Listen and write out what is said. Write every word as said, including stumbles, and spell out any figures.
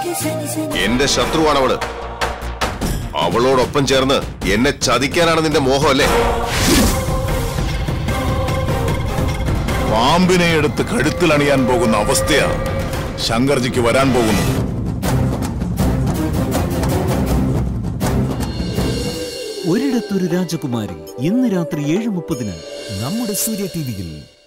എന്റെ ശത്രുവാണ് അവള്. അവളോടൊപ്പം ചേർന്ന് എന്നെ ചതിക്കാനാണ് നിന്റെ മോഹമല്ലേ? പാമ്പിനെ എടുത്ത് കഴുത്തിൽ അണിയാൻ പോകുന്ന അവസ്ഥയാ ശങ്കർജിക്ക് വരാൻ പോകുന്നു. ഒരിടത്തൊരു രാജകുമാരി ഇന്ന് രാത്രി ഏഴ് മുപ്പതിന് നമ്മുടെ സൂര്യ ടി വിയിൽ.